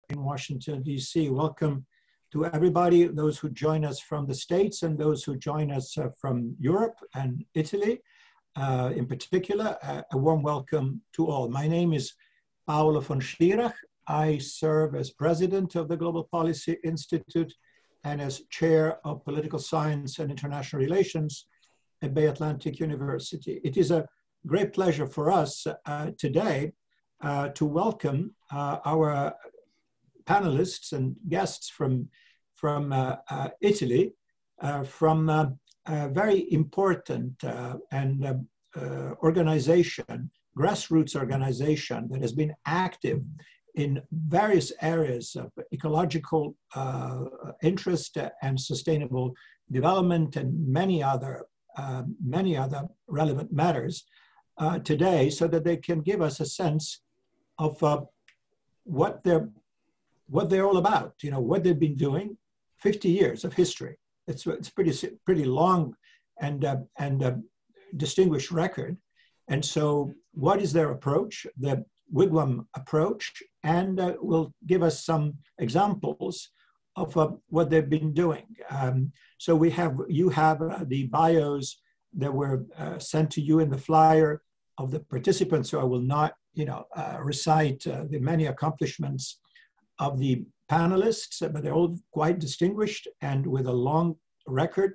in Washington, D.C. Welcome to everybody, those who join us from the States and those who join us from Europe and Italy. In particular, a warm welcome to all. My name is Paolo von Schirach. I serve as president of the Global Policy Institute and as chair of political science and international relations at Bay Atlantic University. It is a great pleasure for us today to welcome our panelists and guests from Italy, from a very important and organization, grassroots organization that has been active in various areas of ecological interest and sustainable development and many other relevant matters today, so that they can give us a sense of what they're all about. You know, what they've been doing. 50 years of history. It's pretty long and distinguished record. And so, what is their approach? The Wigwam approach, and will give us some examples of what they've been doing. So you have the bios that were sent to you in the flyer of the participants. So I will not, recite the many accomplishments of the panelists, but they're all quite distinguished and with a long record,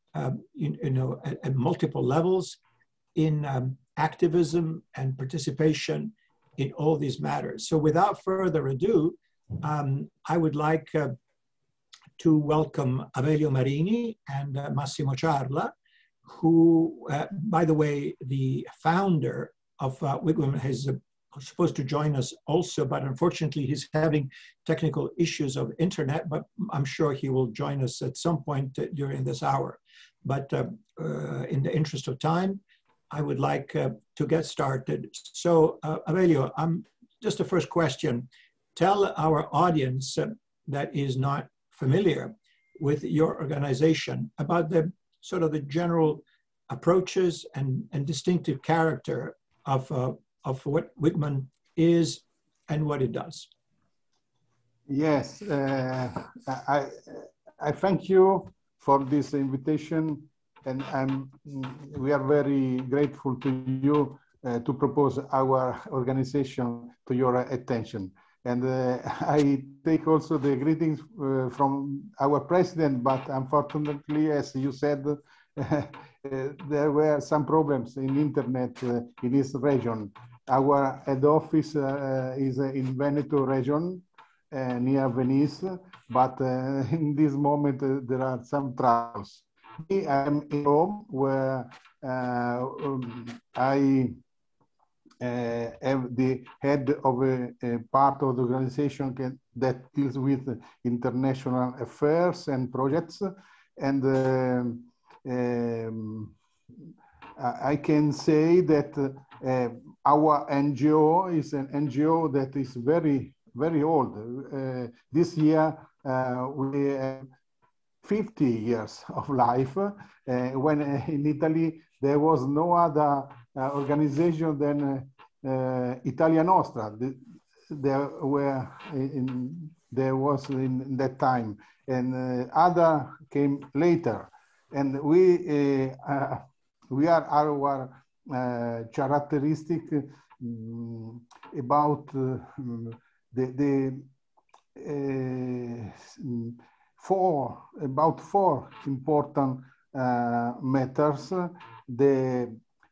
at multiple levels in activism and participation in all these matters. So without further ado, I would like to welcome Avelio Marini and Massimo Ciarla, who, by the way, the founder of Wigwam is supposed to join us also, but unfortunately he's having technical issues of internet, but I'm sure he will join us at some point during this hour. But in the interest of time, I would like to get started. So Avelio, just the first question, tell our audience that is not familiar with your organization about the sort of the general approaches and distinctive character of what Wigwam is and what it does. Yes, I thank you for this invitation, and we are very grateful to you to propose our organization to your attention. And I take also the greetings from our president, but unfortunately, as you said, there were some problems in internet in this region. Our head office is in Veneto region, near Venice, but in this moment there are some troubles. I am in Rome, where I am the head of a part of the organization that deals with international affairs and projects, and I can say that our NGO is an NGO that is very, very old. This year, we have 50 years of life, when in Italy there was no other organization than Italia Nostra. There was in that time, and other came later. And we are our characteristic about four important matters: the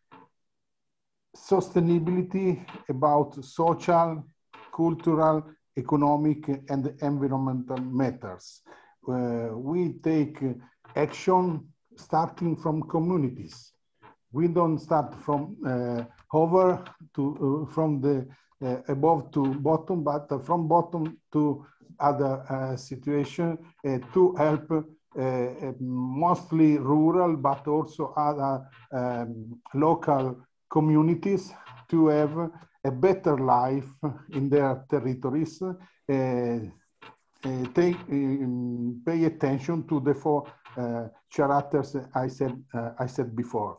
sustainability about social, cultural, economic, and environmental matters. We take action starting from communities. We don't start from from the above to bottom, but from bottom to other situation to help mostly rural, but also other local communities to have a better life in their territories. Pay attention to the four characters I said before.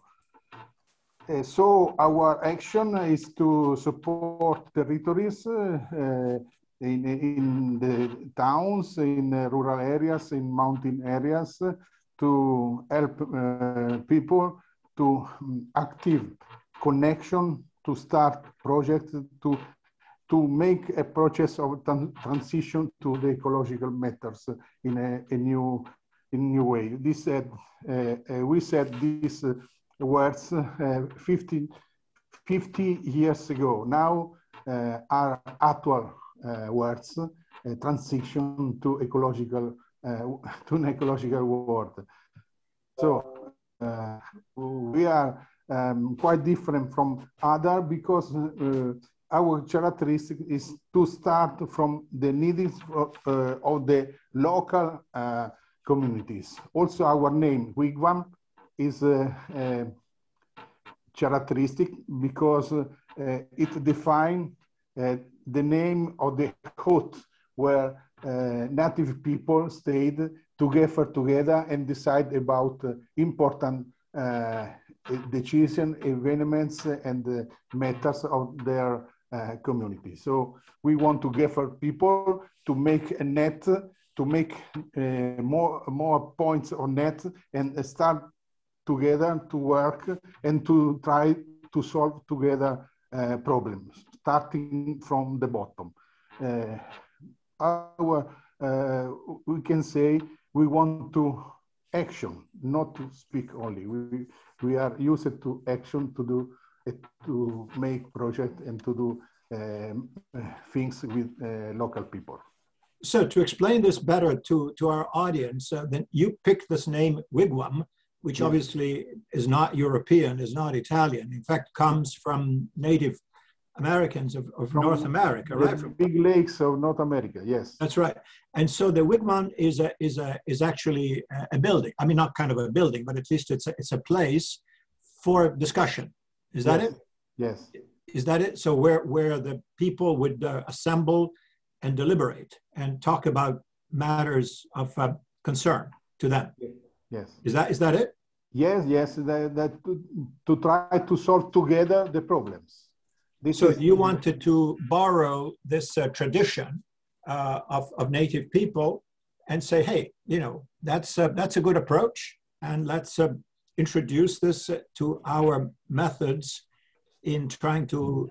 So our action is to support territories in the towns, in rural areas, in mountain areas, to help people to active connection, to start projects, to make a process of transition to the ecological methods in a new way. This we said these words 50 years ago. Now are actual words, transition to ecological to an ecological world. So we are quite different from other because our characteristic is to start from the needs of the local communities. Also, our name, Wigwam, is characteristic because it defines the name of the hut where native people stayed together and decide about important decision, events, and matters of their community. So we want to gather people to make a net, to make more points on net, and start together to work and to try to solve together problems, starting from the bottom. We can say we want to action, not to speak only. We are used to action to do, to make projects and to do things with local people. So to explain this better to our audience, then you picked this name Wigwam, which obviously is not European, is not Italian. In fact, comes from Native Americans of North America, right? From big lakes of North America, yes. That's right. And so the Wigwam is actually a building. I mean, not kind of a building, but at least it's a place for discussion. Is that it? Yes. Is that it? So where the people would assemble and deliberate and talk about matters of concern to them. Yes. Is that it? Yes. That to try to solve together the problems. So you wanted to borrow this tradition of native people and say, hey, you know, that's a good approach, and let's introduce this to our methods in trying to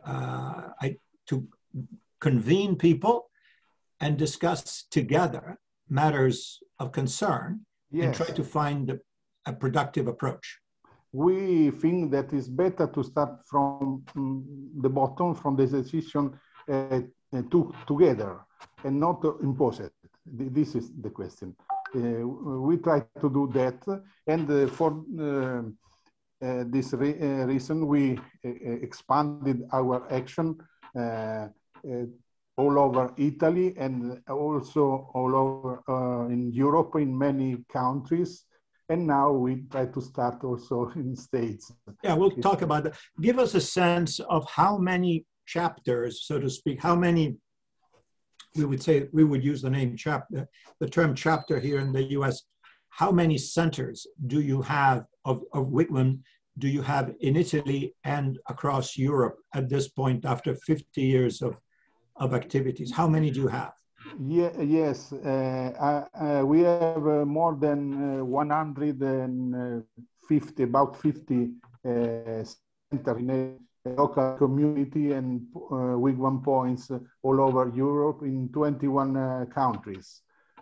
convene people and discuss together matters of concern and try to find a productive approach. We think that it's better to start from the bottom, from the decision together and not impose it. This is the question. We try to do that, and for this reason, we expanded our action all over Italy and also all over in Europe, in many countries. And now we try to start also in States. Yeah, we'll talk about that. Give us a sense of how many chapters, so to speak, how many, we would say, we would use the name chapter, the term chapter here in the US. How many centers do you have of Wigwam do you have in Italy and across Europe at this point after 50 years of activities? How many do you have? Yes, we have more than 150, about 50 centers in a local community and Wigwam points all over Europe in 21 countries.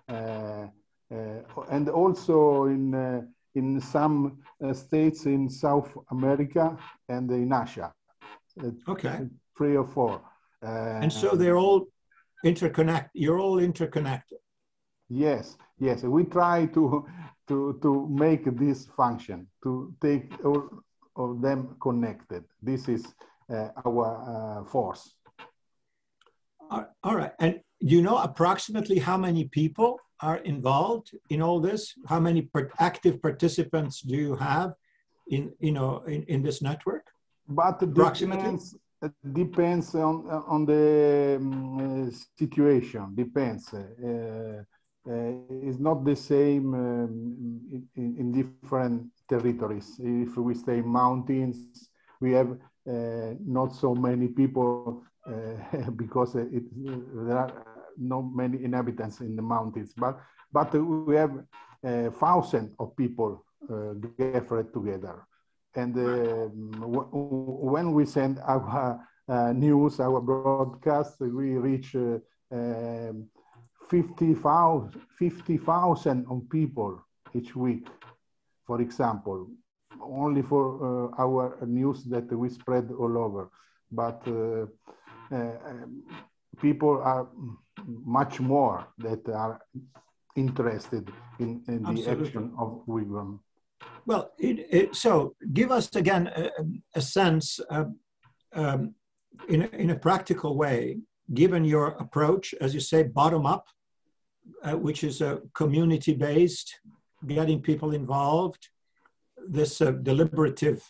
And also in some states in South America and in Asia. Okay. 3 or 4. And so they're all you're all interconnected. Yes. We try to make this function, to take all of them connected. This is our force. All right. And do you know approximately how many people are involved in all this? How many active participants do you have in this network? But approximately? Depends on the situation. Depends. It's not the same in different territories. If we stay in mountains, we have not so many people because there are not many inhabitants in the mountains, but we have thousands of people gathered together. And when we send our news, our broadcast, we reach 50,000 people each week, for example, only for our news that we spread all over. But people are much more that are interested in the action of WIGWAM. Well, so give us again a sense in a practical way, given your approach, as you say, bottom up, which is community-based, getting people involved, this deliberative,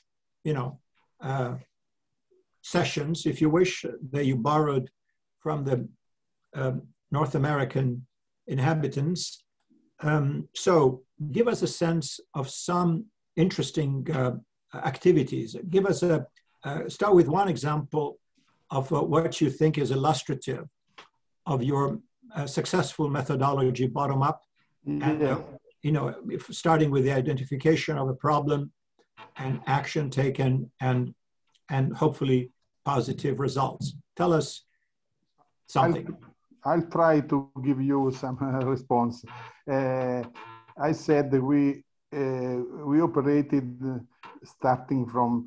sessions, if you wish, that you borrowed from the North American inhabitants. So give us a sense of some interesting activities. Give us start with one example of what you think is illustrative of your successful methodology bottom up, and starting with the identification of a problem and action taken and hopefully positive results. Tell us something. I'll try to give you some response. I said that we operated starting from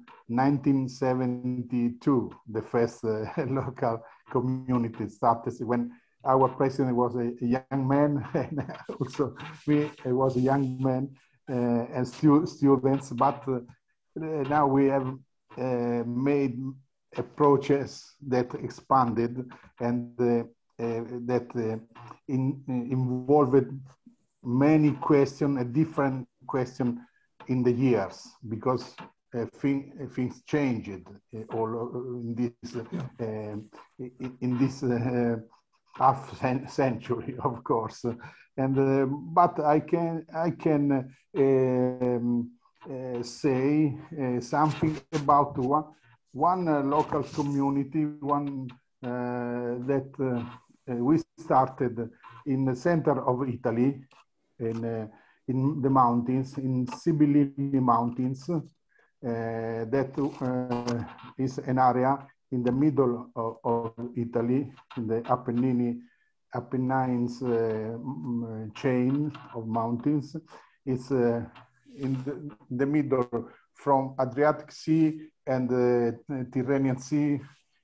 1972. The first local community started when our president was a young man, and also we was a young man and students. But now we have made approaches that expanded and that involved many questions, a different question in the years, because things changed all in this half century, of course. And but I can say something about one local community, one that we started in the center of Italy, in the mountains, in Sibillini Mountains. That is an area in the middle of Italy, in the Apennines chain of mountains. It's in the middle from Adriatic Sea and the Tyrrhenian Sea.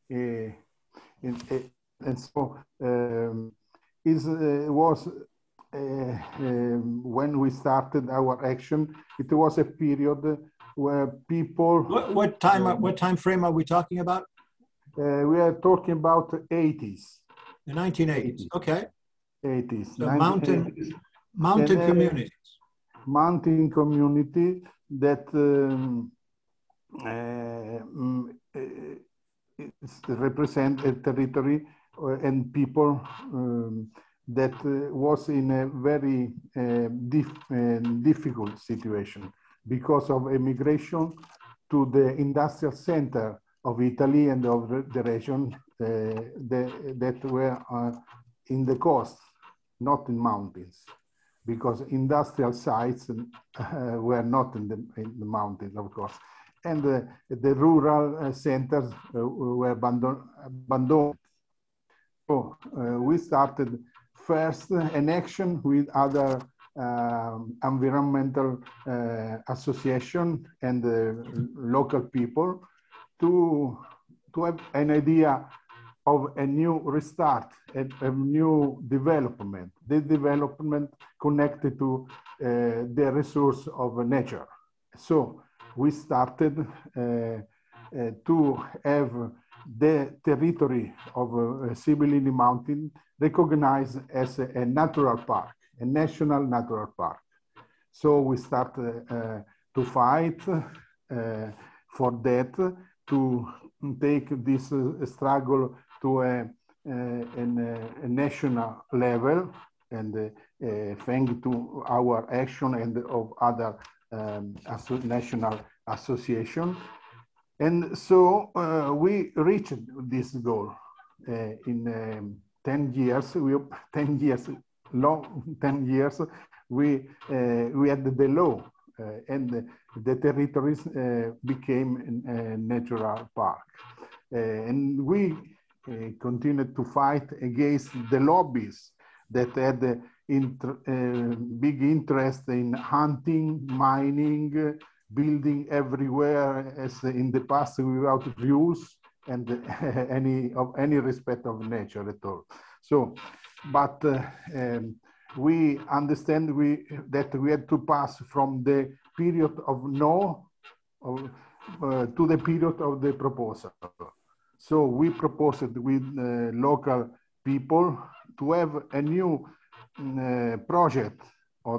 And so it was when we started our action, it was a period where people. What time frame are we talking about? We are talking about the 80s. The 1980s. Okay. 80s. So mountain communities. Mountain community that represent a territory and people that was in a very difficult situation because of immigration to the industrial center of Italy and of the region that were in the coast, not in mountains, because industrial sites were not in the mountains, of course. And the rural centers were abandoned. So we started first an action with other environmental association and local people to have an idea of a new restart, a new development, the development connected to the resource of nature. So we started to have the territory of Sibillini Mountain recognized as a natural park, a national natural park. So we started to fight for that, to take this struggle to a national level, and thanks to our action and of other national association. And so we reached this goal in 10 years, 10 years, long 10 years, we had the law and the territories became a natural park. And we continued to fight against the lobbies that had big interest in hunting, mining, building everywhere as in the past without rules and any respect of nature at all. So, but we understand that we had to pass from the period of no to the period of the proposal. So we proposed with local people to have a new project of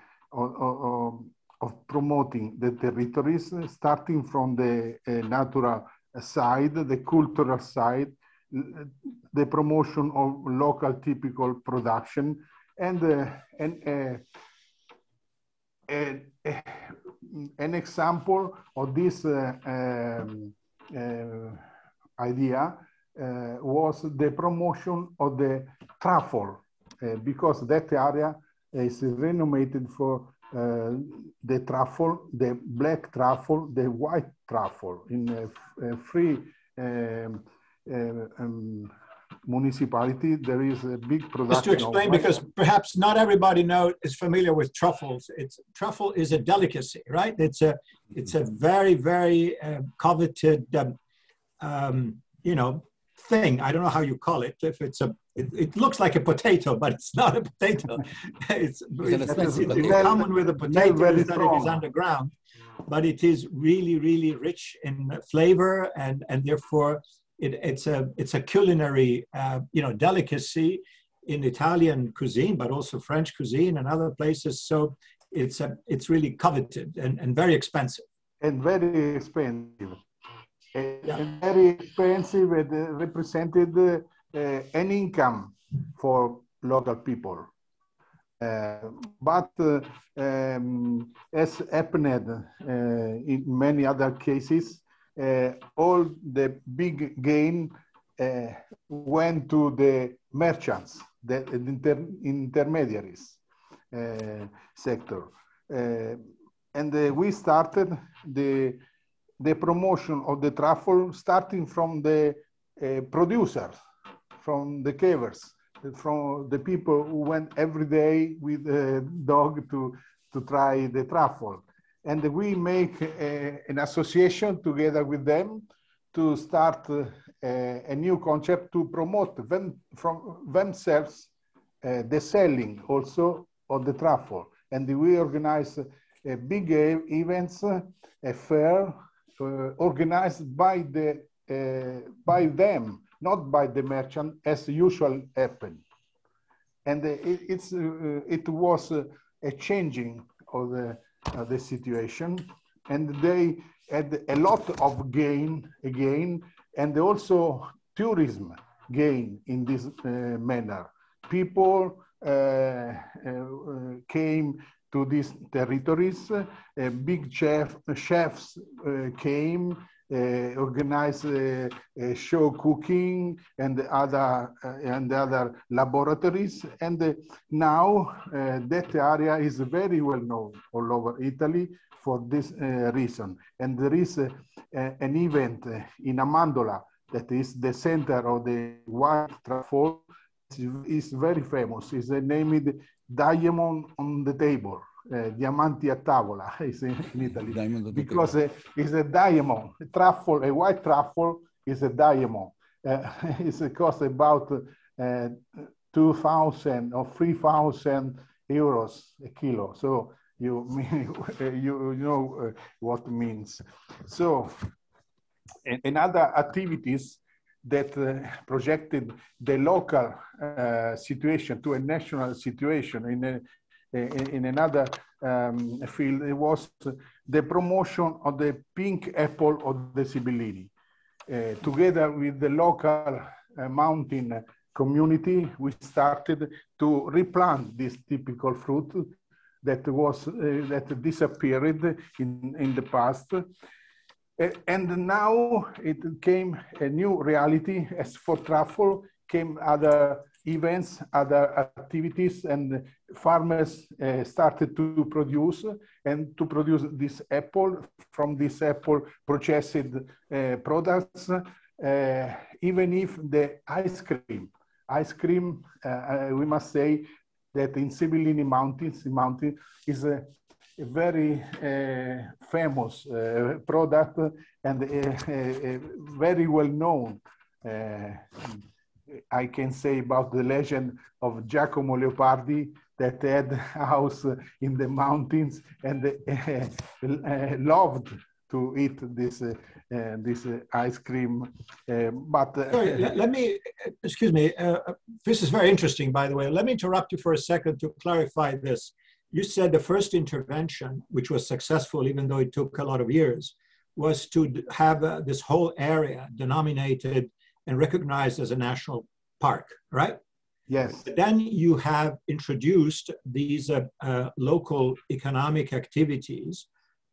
promoting the territories, starting from the natural side, the cultural side, the promotion of local typical production, and an example of this idea was the promotion of the truffle, because that area is renowned for the truffle, the black truffle, the white truffle in three municipality. There is a big production. Just to explain, because perhaps not everybody is familiar with truffles. Truffle is a delicacy, right? It's a very, very coveted, you know, thing. I don't know how you call it. If it's it looks like a potato, but it's not a potato. it's common with a potato is that it is underground, but it is really, really rich in flavor, and therefore it's a culinary you know, delicacy in Italian cuisine, but also French cuisine and other places. So it's really coveted and very expensive. And very expensive. And very expensive, and represented an income for local people. But as happened in many other cases, all the big gain went to the merchants, the intermediaries sector. And we started the promotion of the truffle, starting from the producers, from the cavers, from the people who went every day with a dog to try the truffle. And we make an association together with them to start a new concept to promote them from themselves, the selling also of the truffle. And we organize big events, a fair, organized by them, not by the merchant, as usual happened. And it was a changing of the situation, and they had a lot of gain again, and also tourism gain in this manner. People came to these territories, big chefs came, organized show cooking and other laboratories, and now that area is very well known all over Italy for this reason. And there is an event in Amandola that is the center of the white truffle. Is very famous. It's named Diamond on the Table. Diamanti a tavola is in Italy, because it's a diamond. A truffle, a white truffle is a diamond. It costs about 2,000 or 3,000 euros a kilo. So you know what it means. So, and other activities that projected the local situation to a national situation in another field. It was the promotion of the pink apple of the Sibillini. Together with the local mountain community, we started to replant this typical fruit that was that disappeared in the past. And now it became a new reality. As for truffle, came other events, other activities, and farmers started to produce this apple. From this apple processed products, even if the ice cream, we must say that in Sibillini Mountains, is a very famous product and very well known. I can say about the legend of Giacomo Leopardi that had a house in the mountains and loved to eat this ice cream. Sorry, let me, excuse me, this is very interesting, by the way. Let me interrupt you for a second to clarify this. You said the first intervention, which was successful, even though it took a lot of years, was to have this whole area denominated and recognized as a national park, right? Yes. But then you have introduced these local economic activities,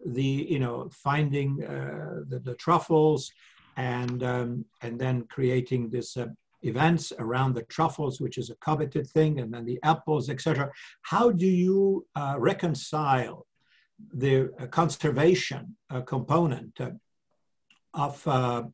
finding the truffles, and then creating this events around the truffles, which is a coveted thing, and then the apples, etc. How do you reconcile the conservation component of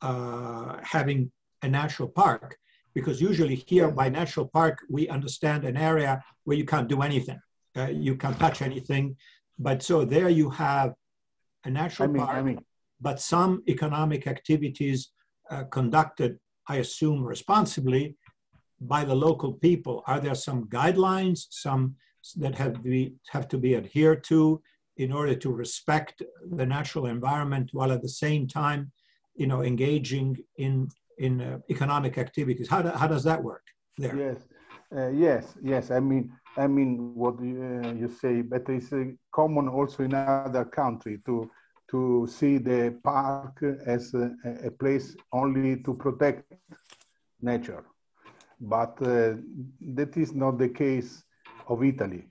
having a natural park? Because usually here by natural park, we understand an area where you can't do anything. You can't touch anything. But so there you have a natural park, but some economic activities conducted, I assume, responsibly by the local people. Are there some guidelines, some that have to be adhered to in order to respect the natural environment while at the same time, engaging in economic activities? How does that work there? Yes. I mean what you say, but it's common also in other countries to see the park as a place only to protect nature. But that is not the case of Italy.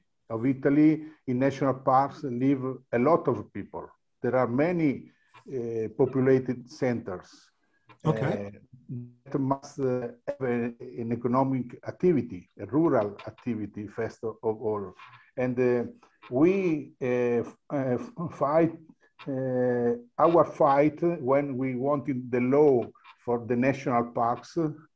In national parks live a lot of people. There are many populated centers. Okay. That must have an economic activity, a rural activity, first of all. And we fight, our fight when we wanted the law for the national parks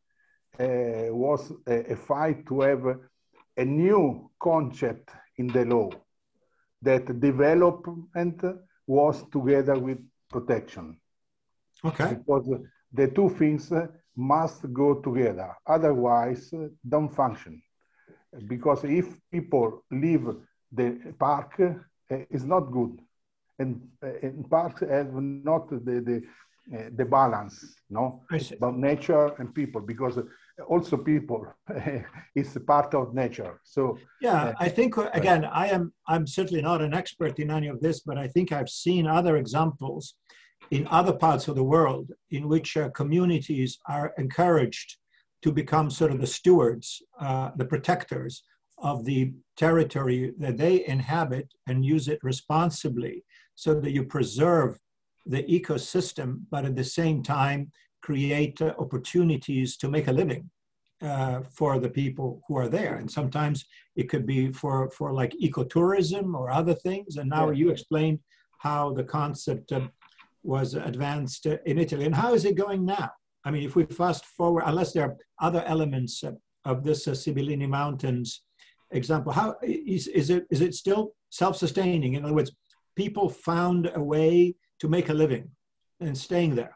was a fight to have a new concept in the law, that development was together with protection. Okay. Because the two things must go together, otherwise don't function. Because if people leave the park, it's not good. And parks have not the balance, no, about nature and people, because also people is part of nature. So yeah, I think again, I'm certainly not an expert in any of this, but I think I've seen other examples in other parts of the world in which communities are encouraged to become sort of the stewards, the protectors of the territory that they inhabit and use it responsibly, so that you preserve the ecosystem, but at the same time create opportunities to make a living for the people who are there. And sometimes it could be for like ecotourism or other things. And now you explained how the concept was advanced in Italy. And how is it going now? I mean, if we fast forward, unless there are other elements of this Sibillini Mountains example, how is it still self-sustaining? In other words, people found a way to make a living and staying there.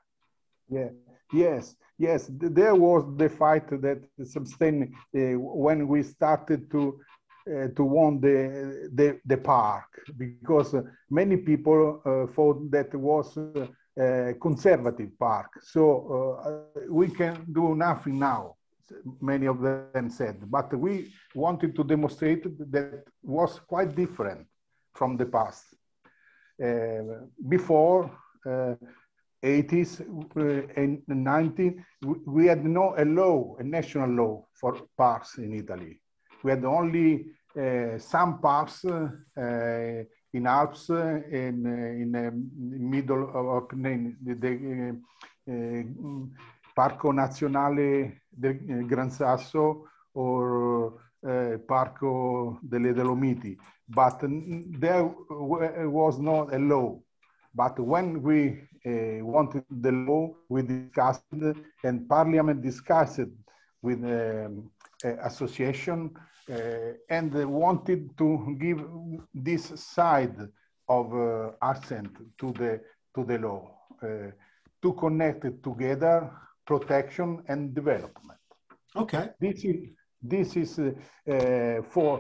Yes. There was the fight that sustained when we started to want the park, because many people thought that it was a conservative park. So we can do nothing now, many of them said. But we wanted to demonstrate that it was quite different from the past. Before 80s and 90s, we had a national law for parks in Italy. We had only some parks in Alps, in the middle of the Parco Nazionale the Gran Sasso or Parco delle Dolomiti, but there was not a law. But when we wanted the law, we discussed and Parliament discussed with association and wanted to give this side of accent to the law to connect it together, protection and development. Okay. This is for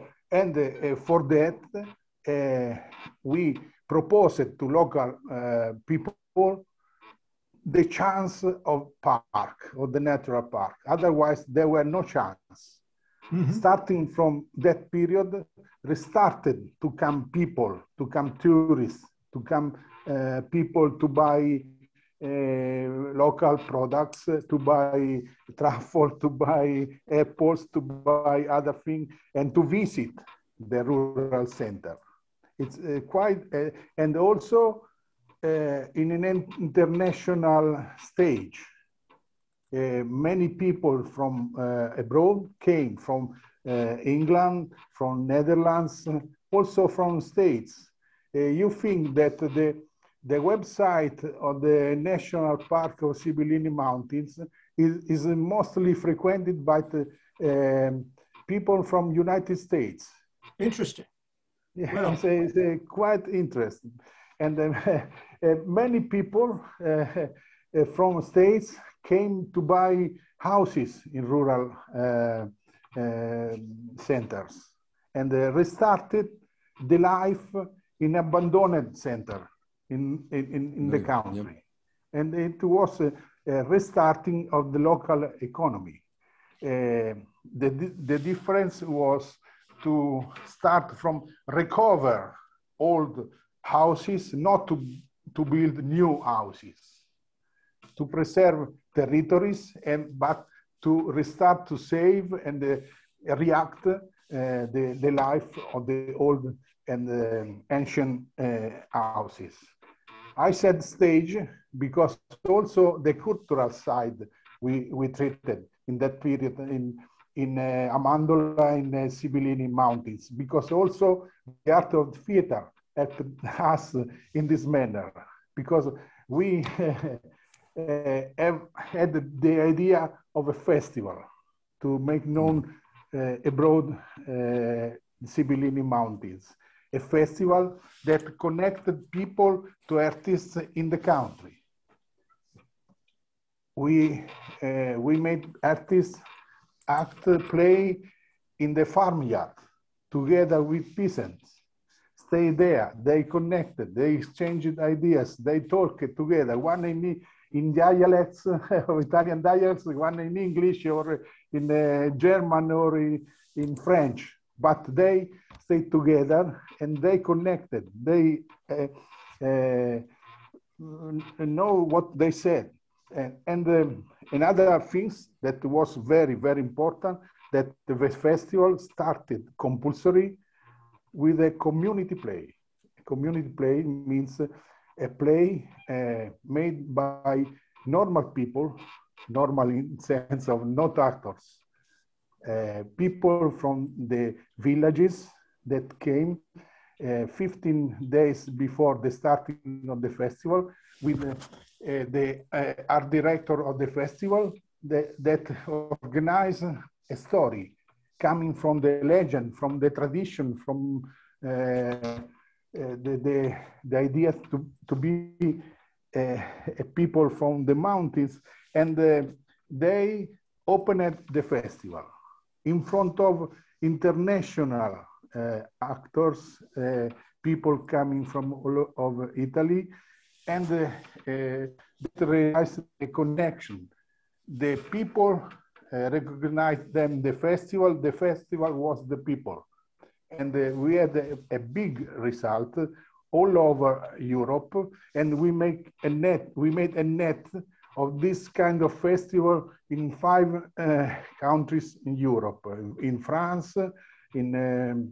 that we proposed to local people the chance of park, of the natural park. Otherwise, there were no chance. Mm-hmm. Starting from that period, restarted to come people, to come tourists, to come people to buy local products, to buy truffle, to buy apples, to buy other things, and to visit the rural center. It's quite, and also in an international stage. Many people from abroad came from England, from Netherlands, also from States. You think that the website of the National Park of Sibillini Mountains is mostly frequented by the, people from United States. Interesting. Yeah, well, it's quite interesting. And many people from states came to buy houses in rural centers and restarted the life in abandoned center in the country. Yep. And it was a restarting of the local economy. The difference was to start from recover old houses, not to build new houses, to preserve territories, but to restart, to save and react the life of the old and ancient houses. I said stage because also the cultural side we treated in that period in Amandola in Sibillini Mountains, because also the art of theater helped us in this manner, because we have had the idea of a festival to make known abroad Sibillini Mountains, a festival that connected people to artists in the country. We made artists act, play in the farmyard together with peasants. Stay there, they connected, they exchanged ideas, they talked together, one in dialects, Italian dialects, one in English or in German or in French, but they stayed together and they connected. They know what they said. And another things that was very, very important, that the festival started compulsory with a community play. Community play means a play made by normal people, normal in sense of not actors, people from the villages that came 15 days before the starting of the festival with the art director of the festival that organized a story coming from the legend, from the tradition, from the idea to be a people from the mountains. And they opened the festival in front of international actors, people coming from all over Italy, and realized a connection. The people recognized them, the festival was the people. And we had a big result all over Europe, and we made a net of this kind of festival in 5 countries in Europe, in France, in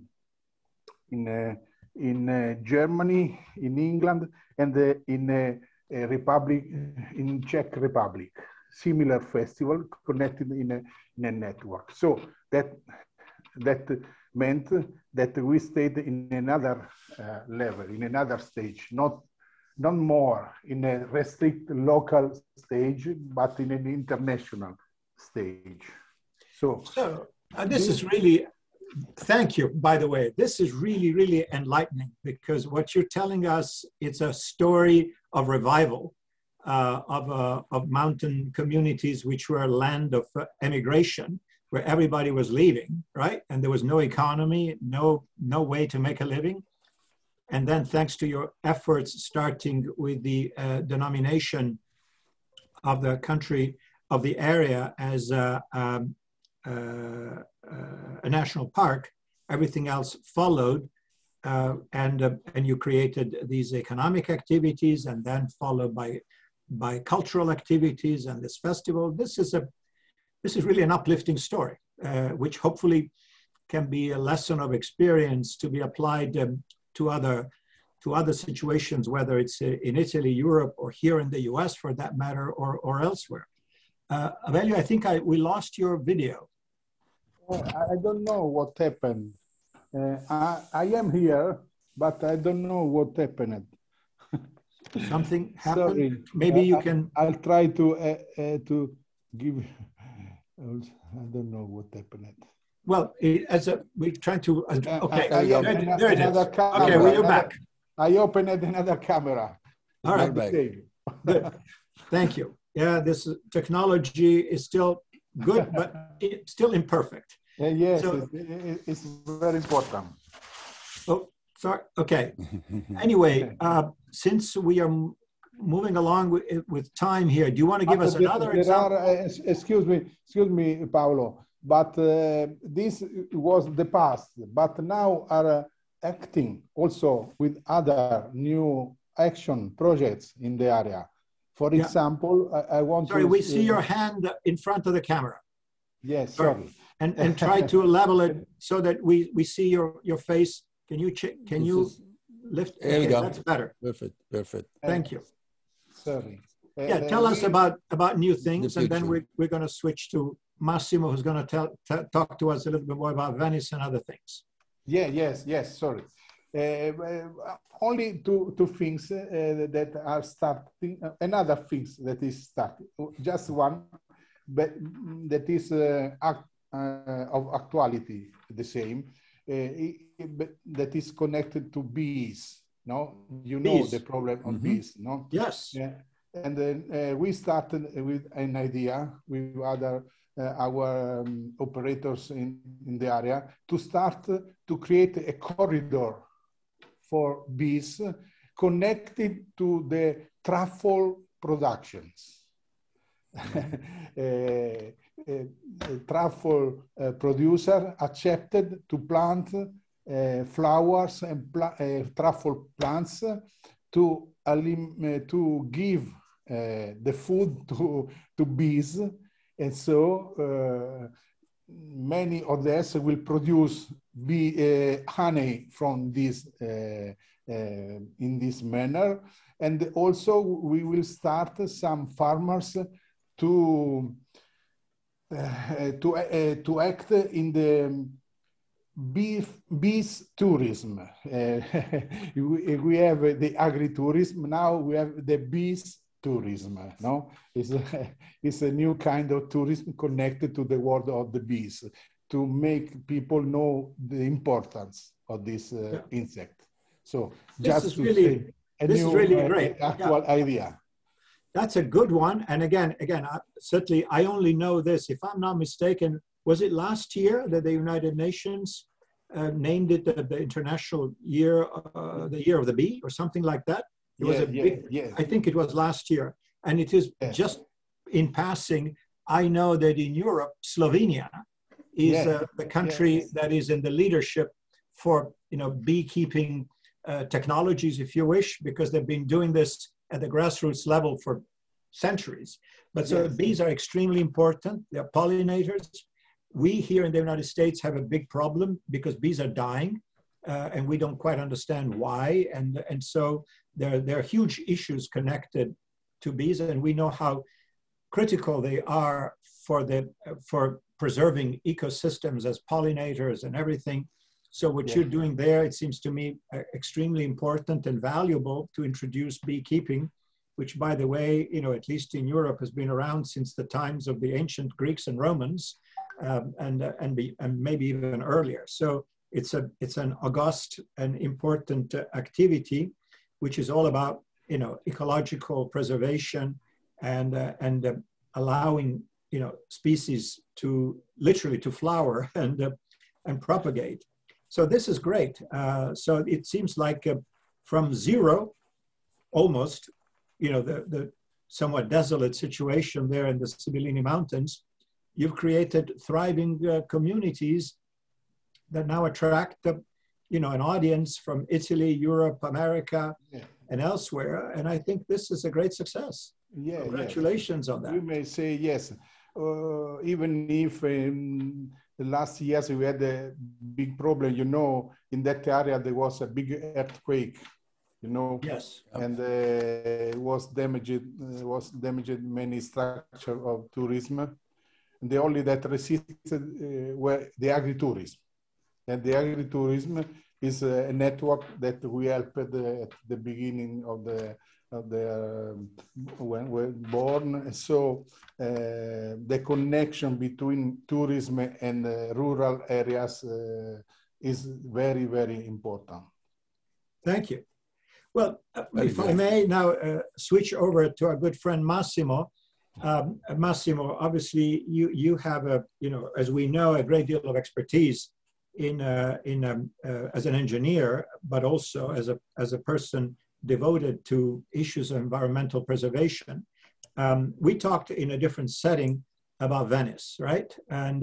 Germany, in England, and in Czech Republic. similar festival connected in a network. So that meant that we stayed in another level, in another stage, not more in a restricted local stage, but in an international stage. So this is really, thank you, by the way. This is really, really enlightening, because what you're telling us, it's a story of revival of mountain communities, which were a land of emigration, where everybody was leaving, right? And there was no economy, no way to make a living. And then thanks to your efforts, starting with the denomination of the country, of the area as a national park, everything else followed, and you created these economic activities, and then followed by cultural activities and this festival. This is really an uplifting story, which hopefully can be a lesson of experience to be applied to other situations, whether it's in Italy, Europe, or here in the US for that matter, or elsewhere. Avelio, I think we lost your video. I don't know what happened. I am here, but I don't know what happened. Something happened? Sorry. Maybe you can... I'll try to give... I don't know what happened. Well, we're trying to... Okay, there it is. Okay, well, you're back. I opened another camera. All right. Good. Thank you. Yeah, this technology is still good, but it's still imperfect. Yes, so, it's very important. Oh, sorry. Okay. Anyway, since we are moving along with time here, do you want to give us another example? Excuse me, Paolo, but this was the past, but now are acting also with other new action projects in the area. For example, I want to... Sorry, we see your hand in front of the camera. Yes, sorry. And try to level it so that we see your face. Can you lift? There we go. That's better. Perfect. Thank you. Sorry. Yeah, tell us about new things, and then we're going to switch to Massimo, who's going to talk to us a little bit more about Venice and other things. Yeah, yes, sorry. Only two things that are starting, another things that is starting, just one, but that is of actuality, the same, but that is connected to bees. No, you know bees. The problem of bees, no? Yes. Yeah. And then we started with an idea with other our operators in the area to start to create a corridor for bees connected to the truffle productions. A truffle producer accepted to plant flowers and truffle plants to give the food to bees, and so many of us will produce honey from this in this manner, and also we will start some farmers to act in the bees tourism. We have the agritourism, now we have the bees tourism. No, it's a new kind of tourism connected to the world of the bees to make people know the importance of this insect. So this is really great actual idea. That's a good one. And again, certainly I only know this, if I'm not mistaken, was it last year that the United Nations named it the International Year, the Year of the Bee, or something like that? It was a big, I think it was last year. And it is just in passing, I know that in Europe, Slovenia is the country that is in the leadership for beekeeping technologies, if you wish, because they've been doing this at the grassroots level for centuries. But so bees are extremely important. They're pollinators. We here in the United States have a big problem because bees are dying, and we don't quite understand why. And so there are huge issues connected to bees, and we know how critical they are for preserving ecosystems as pollinators and everything. So what you're doing there, it seems to me extremely important and valuable to introduce beekeeping, which, by the way, you know, at least in Europe, has been around since the times of the ancient Greeks and Romans, and maybe even earlier. So it's an august and important activity, which is all about, you know, ecological preservation and allowing, you know, species to literally to flower and propagate. So this is great. So it seems like from zero, almost, you know, the somewhat desolate situation there in the Sibillini Mountains, you've created thriving communities that now attract, you know, an audience from Italy, Europe, America, and elsewhere. And I think this is a great success. Yeah, congratulations on that. You may say yes. Even if in the last years we had a big problem, you know, in that area there was a big earthquake, you know. Yes. And it was damaged many structures of tourism. And the only that resisted were the agritourism. And the agritourism is a network that we helped at the beginning of when we're born. So the connection between tourism and rural areas is very, very important. Thank you. Well, if I may now switch over to our good friend Massimo. Massimo, obviously you have you know, as we know, a great deal of expertise as an engineer, but also as a person devoted to issues of environmental preservation. We talked in a different setting about Venice, right? And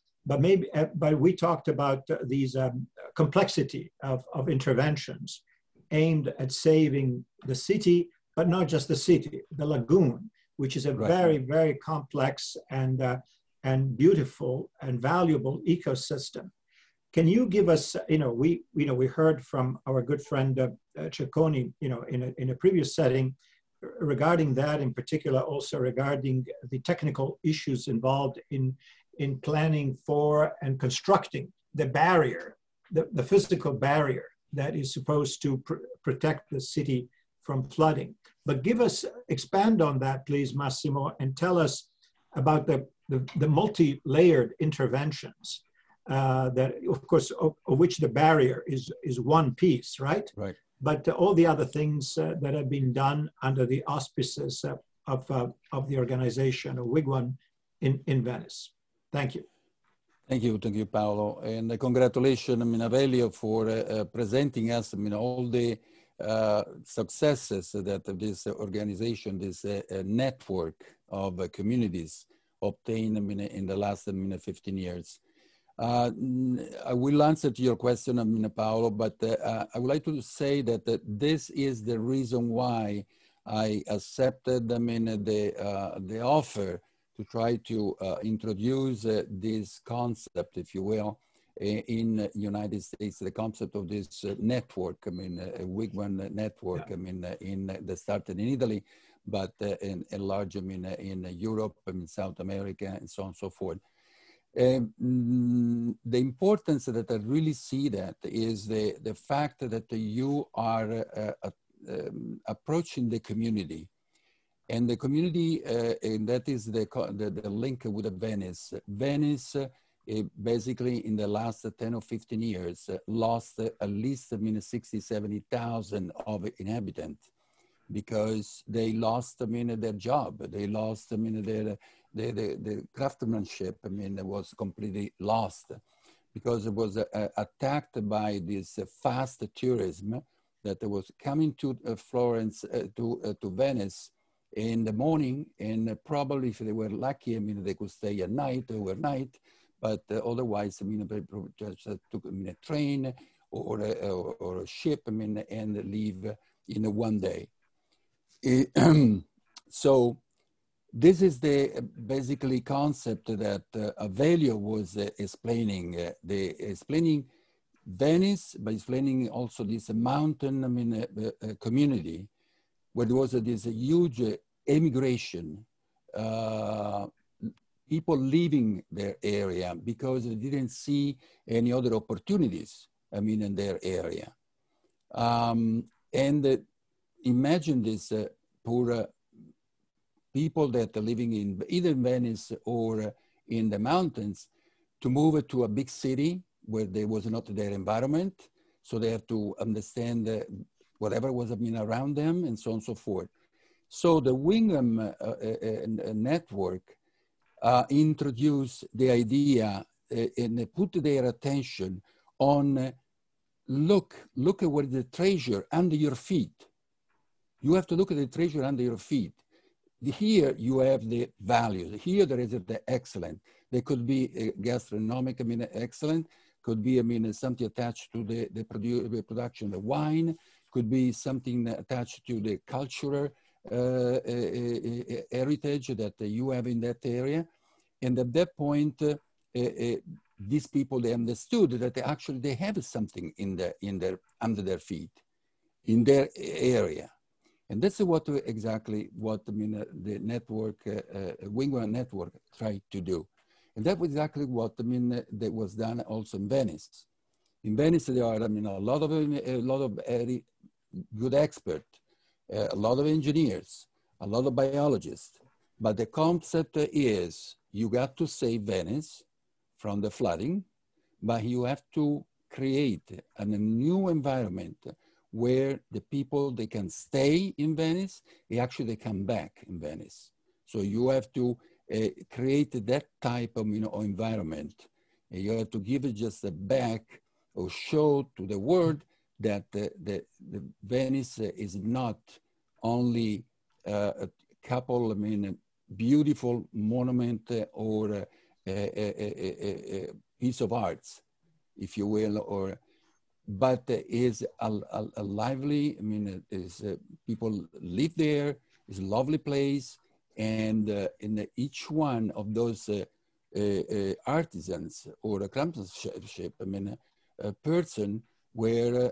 but we talked about these complexity of interventions aimed at saving the city, but not just the city, the lagoon, which is a very, very complex and beautiful and valuable ecosystem. Can you give us, you know, we heard from our good friend Cecconi, you know, in a previous setting regarding that, in particular, also regarding the technical issues involved in planning for and constructing the barrier, the physical barrier that is supposed to protect the city from flooding. But expand on that, please, Massimo, and tell us about the multi-layered interventions that, of course, of which the barrier is one piece, right? Right. But all the other things that have been done under the auspices of the organization of Wigwam in Venice. Thank you. Thank you, Paolo, and congratulations, Avelio, for presenting us, all the successes that this organization, this network of communities obtained in the last 15 years. I will answer to your question, Paolo, but I would like to say that this is the reason why I accepted the offer to try to introduce this concept, if you will, in the United States, the concept of this network, a Wigwam network, that started in Italy, but enlarged, in Europe, South America, and so on and so forth. The importance that I really see that is the fact that you are approaching the community. And the community, and that is the link with Venice. Venice, basically in the last 10 or 15 years, lost at least 60, 70,000 of inhabitants because they lost, their job. They lost, the craftsmanship, was completely lost because it was attacked by this fast tourism that was coming to Florence, to Venice in the morning, and probably if they were lucky, they could stay at night, overnight, but otherwise, people just took a train or a ship, and leave in one day. So this is the basically concept that Avelio was explaining, explaining Venice, but explaining also this mountain community, where there was this huge emigration people leaving their area because they didn't see any other opportunities, in their area. Imagine this poor people that are living in either Venice or in the mountains to move to a big city where there was not their environment. So they have to understand whatever was around them and so on and so forth. So the Wingham network introduced the idea and put their attention on look at what is the treasure under your feet. You have to look at the treasure under your feet. Here you have the values. Here there is the excellent. There could be gastronomic, excellent. Could be, something attached to the production of the wine. Could be something attached to the cultural heritage that you have in that area. And at that point, these people, they understood that they have something under their feet, in their area. And that's exactly what the network, Wingham network, tried to do. And that was exactly what that was done also in Venice. In Venice, there are a lot of very good experts, a lot of engineers, a lot of biologists. But the concept is you got to save Venice from the flooding, but you have to create a new environment where the people, they can stay in Venice, they come back in Venice. So you have to create that type of environment. And you have to give it just a back or show to the world that the Venice is not only a couple, beautiful monument or a piece of arts, if you will, but is a lively, people live there, it's a lovely place, and in each one of those artisans or a craftsmanship, a person where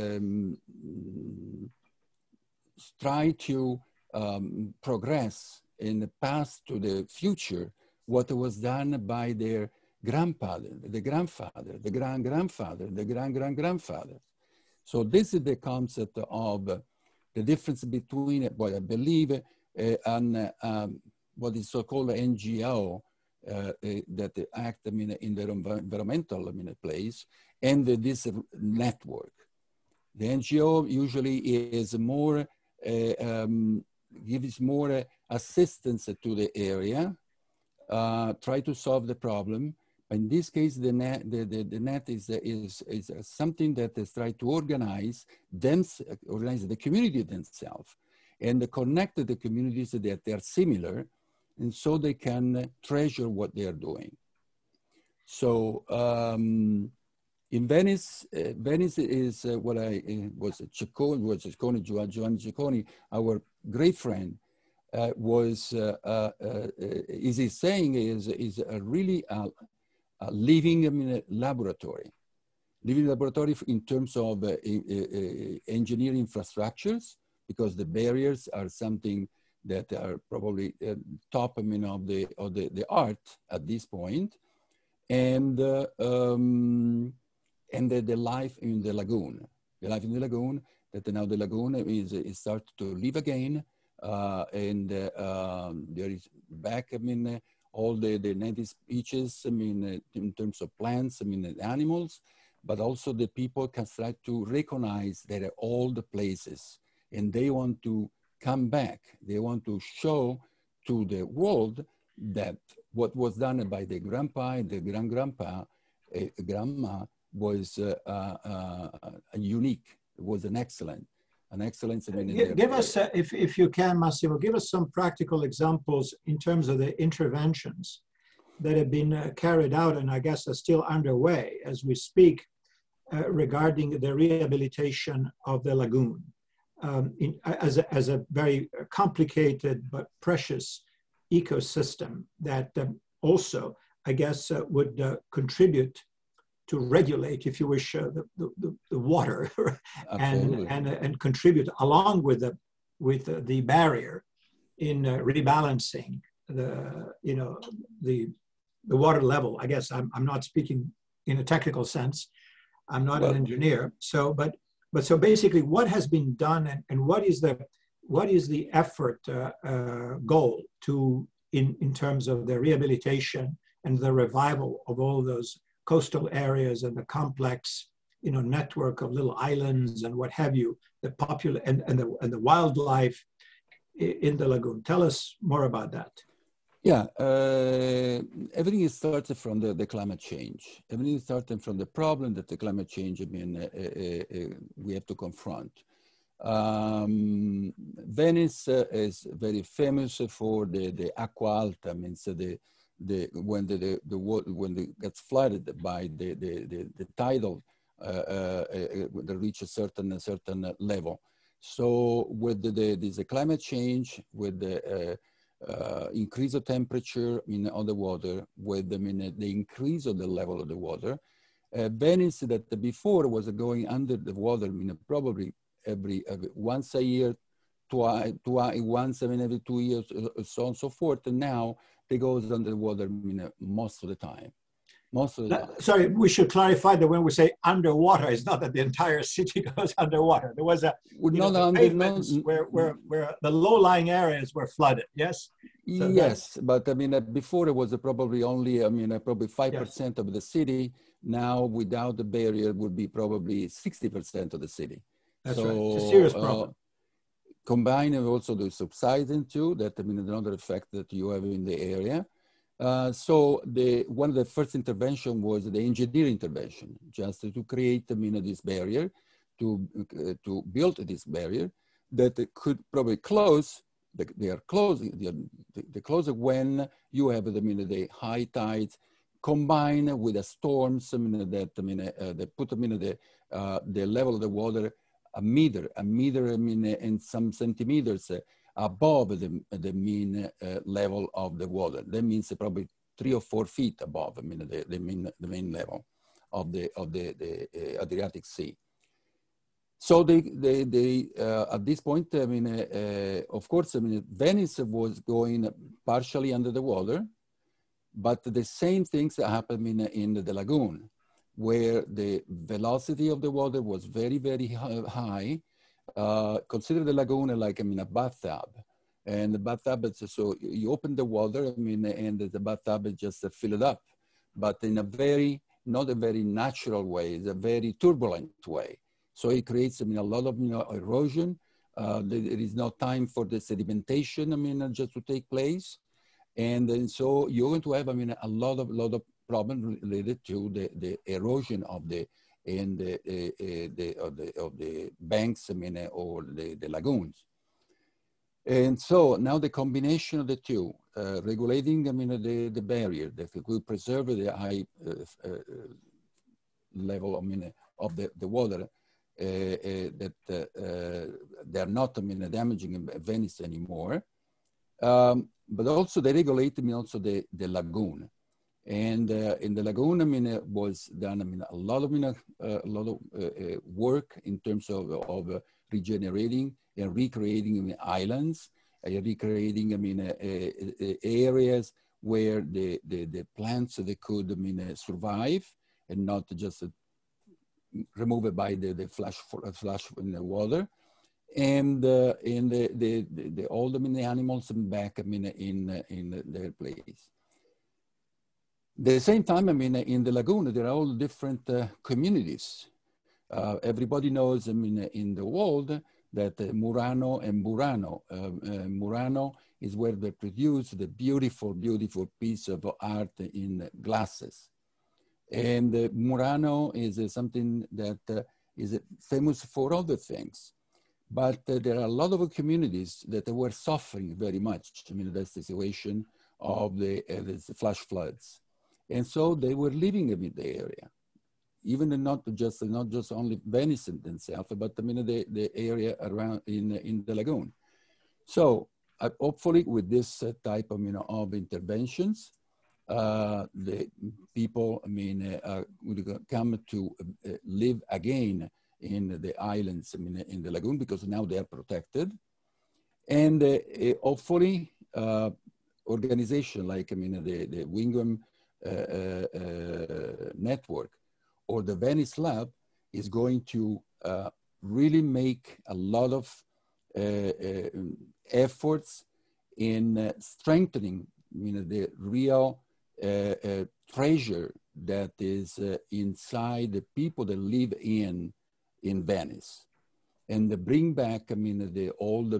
try to progress in the past to the future what was done by their grandfather, the grandfather, the grand-grandfather, the grand-grand-grandfather. So this is the concept of the difference between what I believe and what is so-called NGO that act in the environmental place, and this network. The NGO usually is more, gives more assistance to the area, try to solve the problem. In this case, the net is something that is trying to organize the community themselves and connect the communities that they are similar, and so they can treasure what they are doing. So in Venice, Venice is what Giovanni Cecconi, our great friend, is saying is a really a living laboratory. Living laboratory in terms of engineering infrastructures, because the barriers are something that are probably top of the art at this point, and the life in the lagoon. The life in the lagoon, that now the lagoon is start to live again, and there is back, all the native species, in terms of plants, animals, but also the people can start to recognize that all the places, and they want to come back. They want to show to the world that what was done by the grandpa and the grandma was unique. It was an excellence. Give us, if you can, Massimo, give us some practical examples in terms of the interventions that have been carried out and I guess are still underway as we speak regarding the rehabilitation of the lagoon as a very complicated but precious ecosystem that also, I guess, would contribute to regulate, if you wish, the water and contribute along with the barrier in rebalancing you know, the water level. I guess I'm not speaking in a technical sense. I'm not an engineer. So, but so basically, what has been done, and what is the effort goal to in terms of the rehabilitation and the revival of all those coastal areas and the complex, you know, network of little islands and what have you, the popular and the wildlife in the lagoon. Tell us more about that. Yeah, everything is started from the climate change. Everything is started from the problem that the climate change, I mean, we have to confront. Venice is very famous for the acqua alta, means when the water when it gets flooded by the tidal, they reach a certain level. So with this climate change, with the increase of temperature on the water, with the increase of the level of the water, Venice that before was going under the water, probably every once a year, once every 2 years, so on and so forth. And now they goes under the water most of the time. Sorry, we should clarify that when we say underwater, it's not that the entire city goes underwater. There was pavements where the low-lying areas were flooded. Yes. So yes, but I mean before it was probably only probably 5% yes. of the city. Now without the barrier would be probably 60% of the city. That's so, right. It's a serious problem. Combined with also the subsidence too, that another effect that you have in the area. So one of the first intervention was the engineering intervention, just to create this barrier, to build this barrier that could probably close. They are closing. They close when you have the high tides combined with the storms. They put the level of the water a meter, and some centimeters above the mean level of the water. That means probably 3 or 4 feet above the main level of the Adriatic Sea. So they at this point, of course, Venice was going partially under the water, but the same things happened in the lagoon, where the velocity of the water was very, very high. Consider the lagoon like a bathtub, and the bathtub, so you open the water, and the bathtub is just filled up, but in a not a very natural way, it's a very turbulent way. So it creates a lot of erosion. There is no time for the sedimentation, just to take place, and so you're going to have a lot of problems related to the erosion of the banks, or the lagoons. And so now the combination of the two, regulating, the barrier that could preserve the high level, of the water, that they're not, damaging Venice anymore. But also they regulate, also the lagoon. And in the lagoon, was done, a lot of work in terms of regenerating and recreating islands, recreating, areas where the plants they could survive and not just removed by the flash in the water, and all the animals back in their place. At the same time, in the lagoon, there are all different communities. Everybody knows, in the world that Murano and Burano. Murano is where they produce the beautiful, beautiful piece of art in glasses. And Murano is something that is famous for other things. But there are a lot of communities that were suffering very much. That's the situation of the flash floods. And so they were living in the area, even not just only Venice themselves, but the area around in the lagoon. So hopefully with this type of interventions, the people would come to live again in the islands, in the lagoon, because now they are protected, and hopefully organization like, the Wigwam network or the Venice Lab is going to really make a lot of efforts in strengthening, the real treasure that is inside the people that live in Venice, and bring back, the old,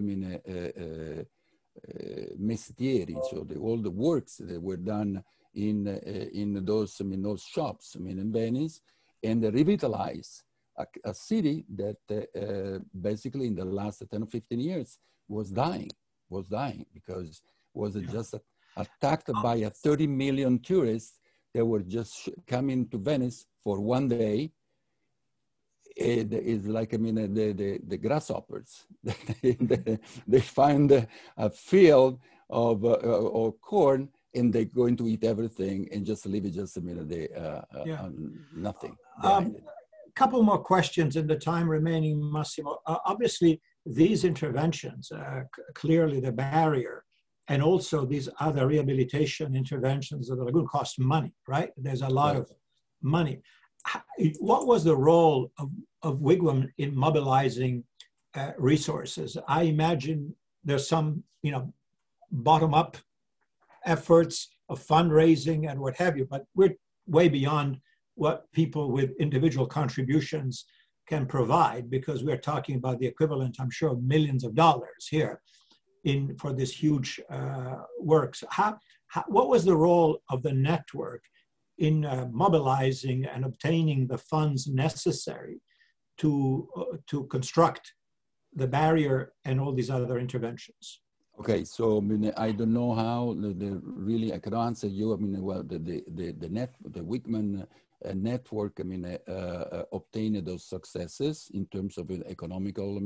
mestieri, so all the works that were done in those, those shops, in Venice, and revitalize a city that basically in the last 10 or 15 years was dying because was just attacked by a 30 million tourists that were just coming to Venice for one day. It is like, the grasshoppers. They find a field of corn and they're going to eat everything and just leave it just nothing. Couple more questions in the time remaining, Massimo. Obviously, these interventions, clearly the barrier, and also these other rehabilitation interventions of the lagoon cost money, right? There's a lot of money. What was the role of Wigwam in mobilizing resources? I imagine there's some, bottom-up efforts of fundraising and what have you, but we're way beyond what people with individual contributions can provide, because we're talking about the equivalent, I'm sure, of millions of dollars here for this huge works. What was the role of the network in mobilizing and obtaining the funds necessary to construct the barrier and all these other interventions? Okay, so I don't know how really I can answer you. Well, the Wigwam network, obtained those successes in terms of economical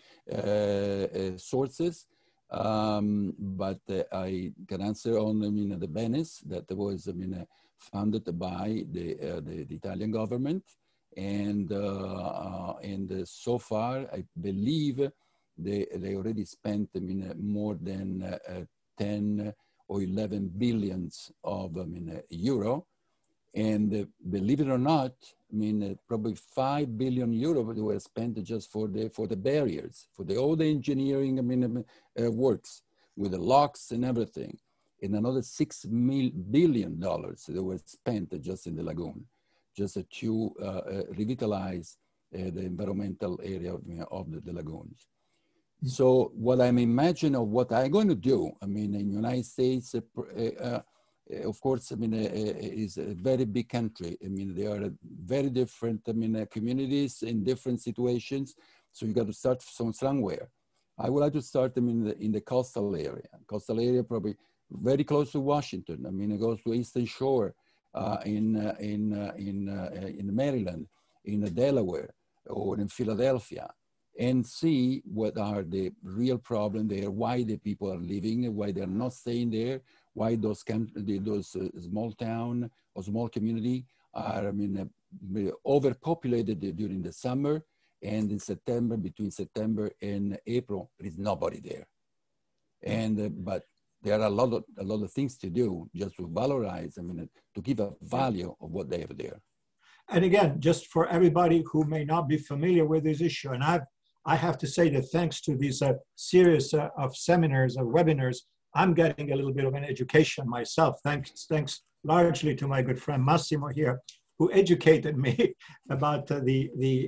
sources. But I can answer on the Venice that was funded by the Italian government, and so far I believe they already spent more than 10 or 11 billions of euro, and believe it or not, probably 5 billion euro were spent just for the barriers, for all the engineering works with the locks and everything, and another $6 billion that were spent just in the lagoon, just to revitalize the environmental area of the lagoons. So what I'm imagining of what I'm going to do, in the United States, of course, is a very big country. There are very different, communities in different situations. So you got to start from somewhere. I would like to start in the coastal area. Coastal area probably very close to Washington. It goes to Eastern Shore, in Maryland, in Delaware, or in Philadelphia, and see what are the real problems there, why the people are leaving, why they're not staying there, why those small town or small community are overpopulated during the summer, and in September, between September and April, there is nobody there. And but there are a lot of things to do just to valorize, to give a value of what they have there. And again, just for everybody who may not be familiar with this issue, and I have to say that thanks to these series of seminars or webinars, I'm getting a little bit of an education myself, thanks largely to my good friend Massimo here, who educated me about the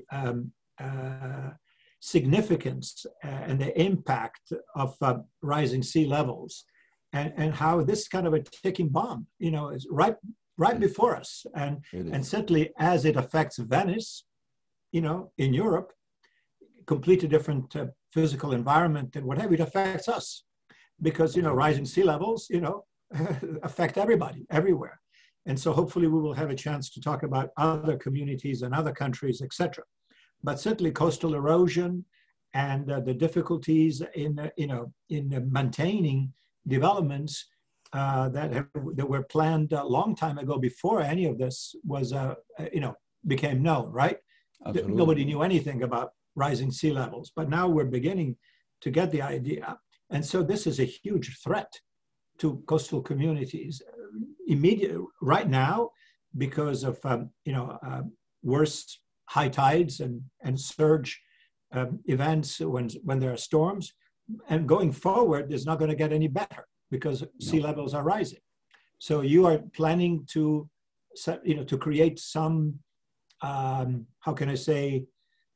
significance and the impact of rising sea levels, and how this kind of a ticking bomb, is right before us, and certainly as it affects Venice, in Europe, completely different physical environment and whatever, it affects us. Because, rising sea levels, affect everybody, everywhere. And so hopefully we will have a chance to talk about other communities and other countries, etc. But certainly coastal erosion and the difficulties in maintaining developments that were planned a long time ago before any of this was, became known, right? Absolutely. Nobody knew anything about rising sea levels, but now we're beginning to get the idea. And so this is a huge threat to coastal communities right now because of worse high tides and surge events when there are storms. And going forward, it's not going to get any better because sea levels are rising. So you are planning to create some, how can I say,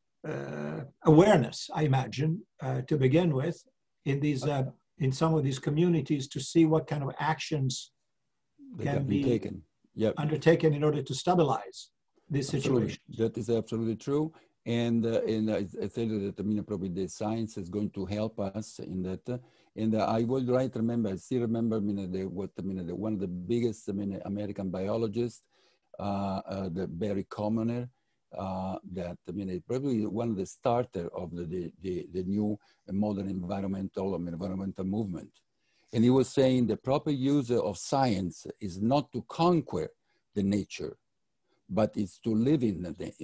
awareness, I imagine, to begin with, in these in some of these communities to see what kind of actions can be taken. undertaken in order to stabilize this situation. That is absolutely true. And I tell you that probably the science is going to help us in that. And I would I still remember one of the biggest American biologists, the Barry Commoner, that probably one of the starter of the new modern environmental movement. And he was saying the proper use of science is not to conquer the nature, but it's to live in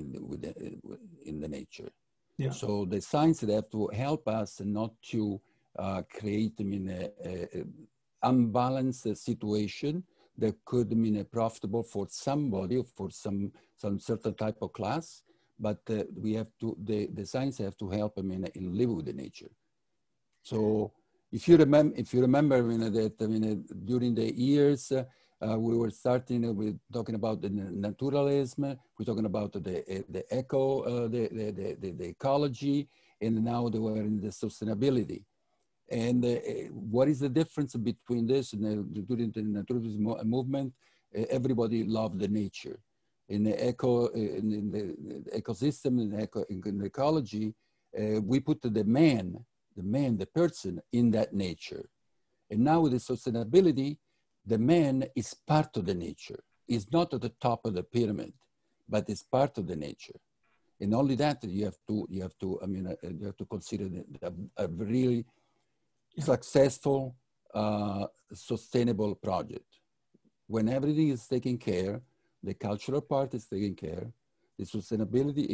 the nature. Yeah. So the science that have to help us not to create an unbalanced situation that could mean profitable for somebody or for some certain type of class, but we have to the science have to help in live with the nature. So if you remember that during the years we were starting with talking about the naturalism, we're talking about the eco, the ecology, and now they were in the sustainability. And what is the difference between this and during the naturalism movement? Everybody loved the nature. In the ecosystem, in the ecology, we put the person in that nature. And now with the sustainability, the man is part of the nature. He's not at the top of the pyramid, but it's part of the nature. And only that you have to consider a really successful, sustainable project. When everything is taken care, the cultural part is taken care, the sustainability,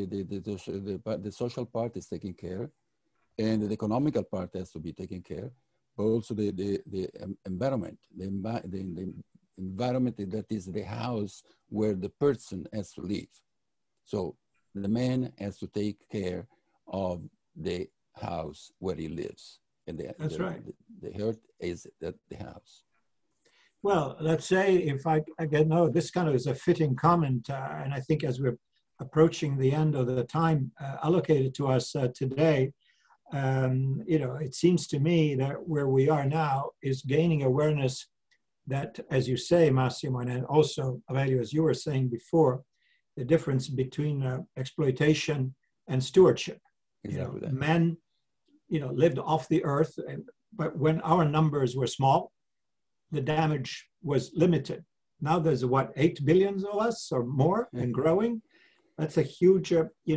the social part is taken care, and the economical part has to be taken care, but also the environment, the environment that is the house where the person has to live. So the man has to take care of the house where he lives. And that's right. The earth is at the house. Well, let's say if this kind of is a fitting comment, and I think as we're approaching the end of the time allocated to us today, it seems to me that where we are now is gaining awareness that, as you say, Massimo, and also Aurelio, as you were saying before, the difference between exploitation and stewardship. Exactly. Men, lived off the earth, but when our numbers were small, the damage was limited. Now there's 8 billion of us or more and growing. That's a huge,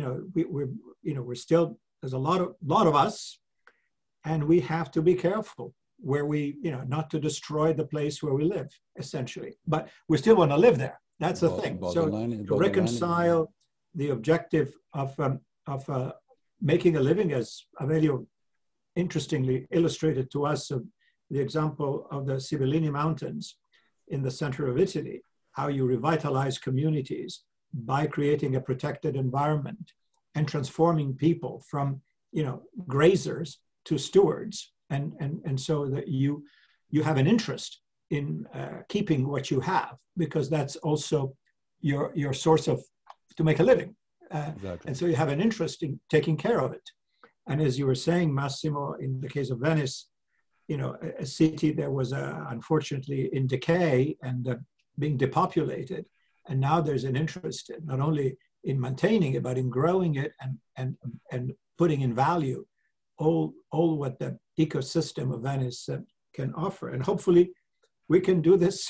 we're still, there's a lot of us, and we have to be careful where we, not to destroy the place where we live, essentially. But we still want to live there. That's the thing. So to reconcile the objective of making a living, as Aurelio interestingly illustrated to us the example of the Sibillini Mountains in the center of Italy, how you revitalize communities by creating a protected environment and transforming people from, grazers to stewards. And so that you have an interest in keeping what you have, because that's also your source to make a living. Exactly. And so you have an interest in taking care of it. And as you were saying, Massimo, in the case of Venice, a city that was unfortunately in decay and being depopulated. And now there's an interest not only in maintaining it, but in growing it and putting in value all what the ecosystem of Venice can offer. And hopefully we can do this,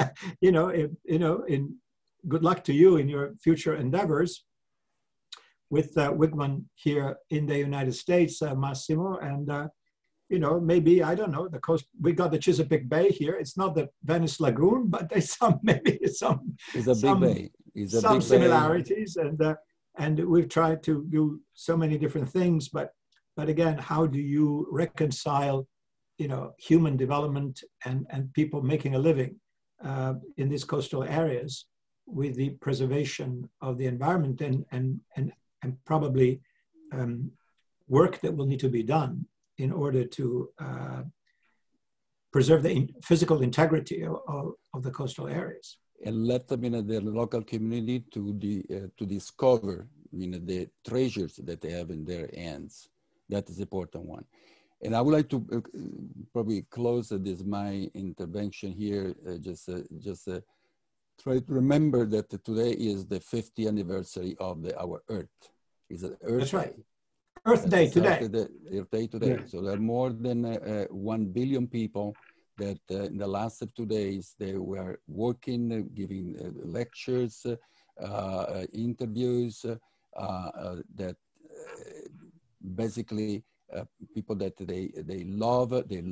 in good luck to you in your future endeavors with Wigman here in the United States, Massimo, and maybe, I don't know, the coast, we got the Chesapeake Bay here. It's not the Venice Lagoon, but there's It's a big bay. It's a some big similarities, and we've tried to do so many different things, but again, how do you reconcile, human development and people making a living in these coastal areas with the preservation of the environment and probably work that will need to be done in order to preserve the physical integrity of the coastal areas. And let the local community to discover the treasures that they have in their hands. That is the important one. And I would like to probably close my intervention here. Just try to remember that today is the 50th anniversary of our Earth. Is it Earth? That's right. Earth Day today. Earth Day today. Yeah. So there are more than 1 billion people that in the last 2 days, they were working, giving lectures, interviews, that basically people that they love the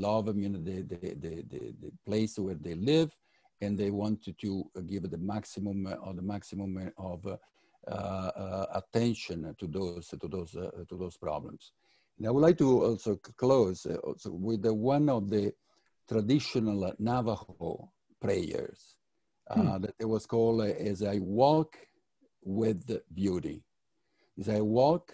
place where they live, and they want to give the maximum of attention to those problems. And I would like to also close also with one of the traditional Navajo prayers that it was called "As I Walk with Beauty." As I walk,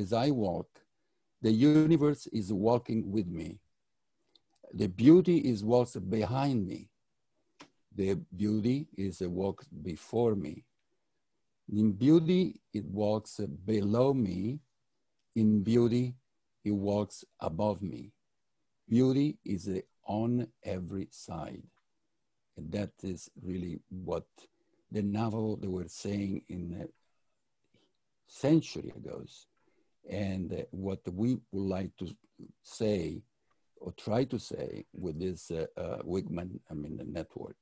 the universe is walking with me. The beauty is walks behind me. The beauty is walks before me. In beauty, it walks below me. In beauty, it walks above me. Beauty is on every side. And that is really what the Navajo, they were saying in century ago, and what we would like to say or try to say with this Wigman, network.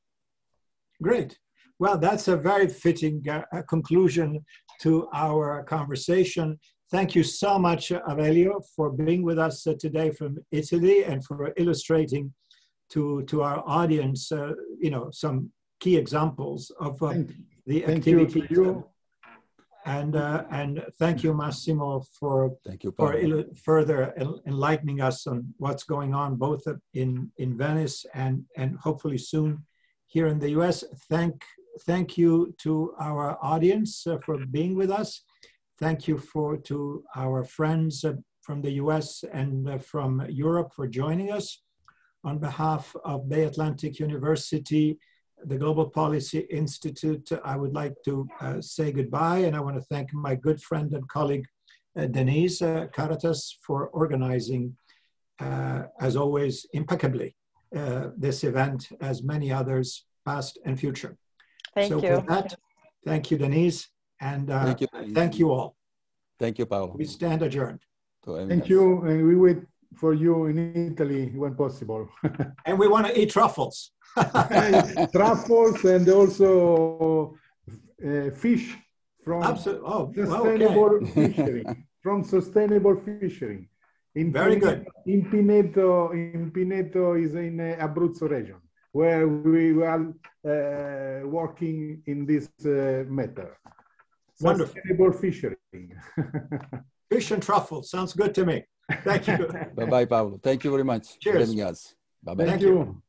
Great. Well, that's a very fitting conclusion to our conversation. Thank you so much, Aurelio, for being with us today from Italy and for illustrating to our audience, some key examples of the activities. Thank you. And thank you, Massimo, for further enlightening us on what's going on both in Venice and hopefully soon here in the US. Thank you to our audience for being with us. Thank you to our friends from the US and from Europe for joining us. On behalf of Bay Atlantic University, the Global Policy Institute, I would like to say goodbye, and I want to thank my good friend and colleague, Denise Caratas, for organizing, as always, impeccably, this event, as many others, past and future. Thank you. With that, thank you, Denise, and thank you all. Thank you, Paolo. We stand adjourned. Thank you, and we wait for you in Italy when possible. And we want to eat truffles. Truffles and also fish from sustainable fishing. From sustainable fishing. Very good. In Pineto is in Abruzzo region, where we are working in this matter. Wonderful. Sustainable fishing. Fish and truffles. Sounds good to me. Thank you. Bye-bye, Paolo. Thank you very much. Cheers. For having us. Bye-bye. Thank you.